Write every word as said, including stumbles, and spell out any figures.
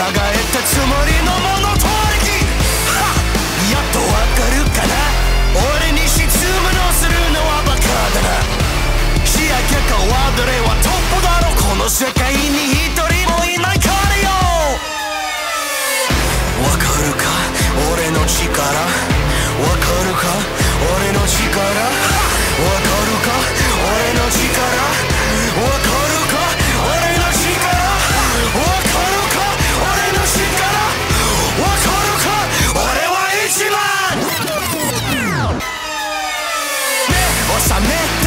えたつもりのものとありき。やっとわかるかな、俺に質問をするのはバカだな。視野結果はどれはトップだろ、この世界に一人もいないからよ。わかるか俺の力、わかるか俺の力、わかるか俺の力、わかるか俺の力、わかるか俺の力、わかるか俺は一番。目を覚め